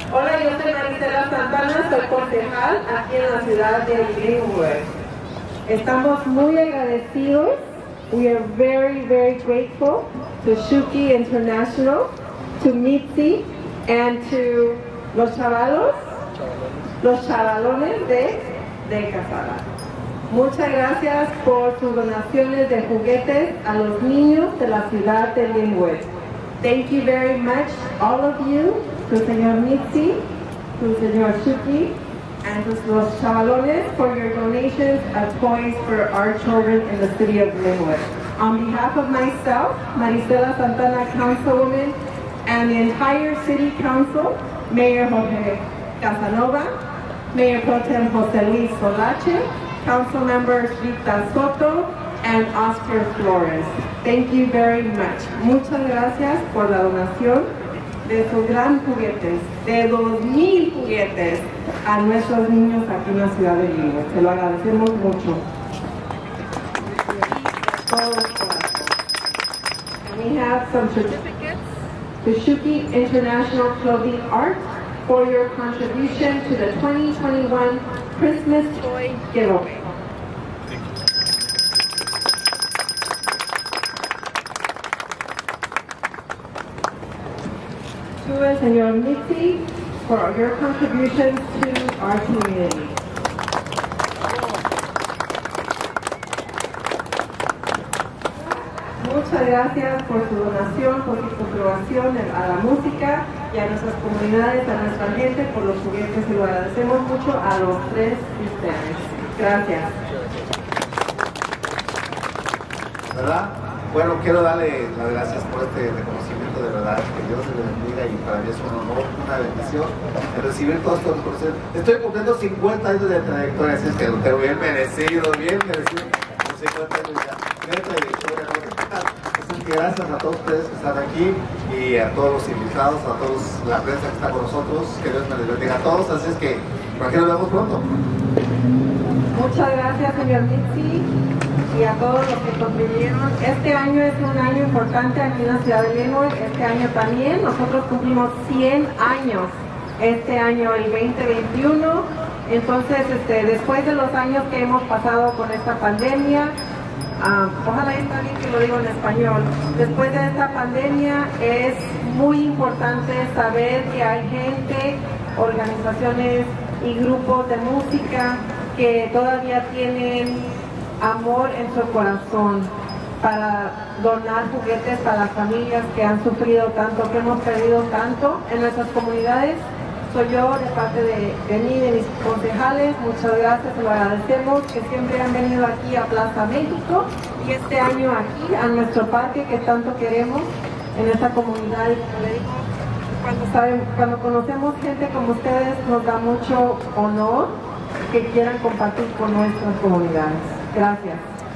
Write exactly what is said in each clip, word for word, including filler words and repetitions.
Hola, yo soy Marisela Santana, soy concejal aquí en la ciudad de Linwood. Estamos muy agradecidos. We are very, very grateful to Shuki International, to Mitzi, and to los chavalos, los chavalones de, de Casala. Muchas gracias por sus donaciones de juguetes a los niños de la ciudad de Linwood. Thank you very much, all of you, to señor Mitzi, to señor Shuki, and to los chavalones for your donations of toys for our children in the city of Linwood. On behalf of myself, Marisela Santana, Councilwoman, and the entire City Council, Mayor Jorge Casanova, Mayor Pro Tem Jose Luis Solache, Council Members Rita Soto, and Oscar Flores. Thank you very much. Muchas gracias por la donación de sus gran juguetes, de dos mil juguetes a nuestros niños aquí en la ciudad de Linwood. Se lo agradecemos mucho. And we have some certificates to Shuki International Clothing Art for your contribution to the twenty twenty-one Christmas Toy Giveaway. To el señor Mitzi for your contributions to our community. Muchas gracias por su donación, por su contribución a la música y a nuestras comunidades, a nuestra gente, por los juguetes, y lo agradecemos mucho a los tres de ustedes. Gracias. ¿Verdad? Bueno, quiero darle las gracias por este reconocimiento, de verdad, que Dios le bendiga, y para mí es un honor, una bendición de recibir todos estos reconocimientos. Estoy cumpliendo cincuenta años de trayectoria, así es que lo tengo bien merecido, bien merecido, por cincuenta años ya de trayectoria. Así que gracias a todos ustedes que están aquí y a todos los invitados, a todos la prensa que está con nosotros, que Dios me les bendiga a todos, así es que por aquí nos vemos pronto. Muchas gracias, señor Mitzi, y a todos los que contribuyeron. Este año es un año importante aquí en la ciudad de Linwood. Este año también nosotros cumplimos cien años, este año el veinte veintiuno. Entonces, este, después de los años que hemos pasado con esta pandemia, uh, ojalá está bien que lo digo en español, después de esta pandemia es muy importante saber que hay gente, organizaciones y grupos de música que todavía tienen amor en su corazón para donar juguetes para las familias que han sufrido tanto, que hemos perdido tanto en nuestras comunidades. Soy yo, de parte de, de mí, de mis concejales. Muchas gracias, se lo agradecemos, que siempre han venido aquí a Plaza México y este año aquí a nuestro parque que tanto queremos en esta comunidad. Y como le digo, cuando, saben, cuando conocemos gente como ustedes, nos da mucho honor que quieran compartir con nuestras comunidades. Gracias.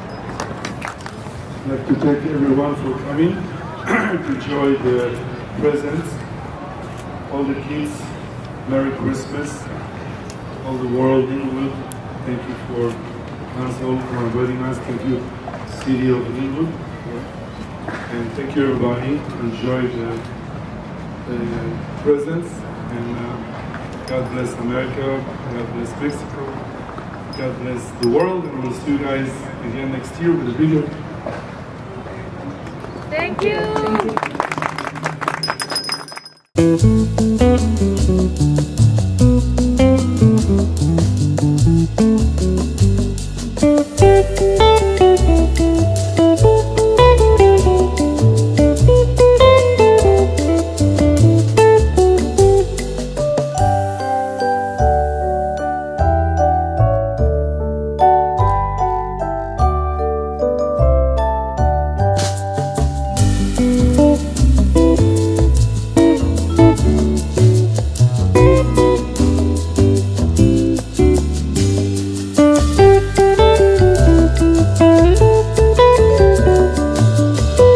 I'd like to thank everyone for coming to enjoy the presents. All the kids, Merry Christmas. All the world, Linwood, thank you for council for inviting us. Thank you, City of Linwood. And thank you, everybody. Enjoy the, the presents. And uh, God bless America. God bless Mexico. God bless the world, and we'll see you guys again next year with a video. Thank you.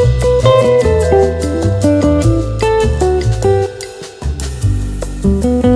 Thank you.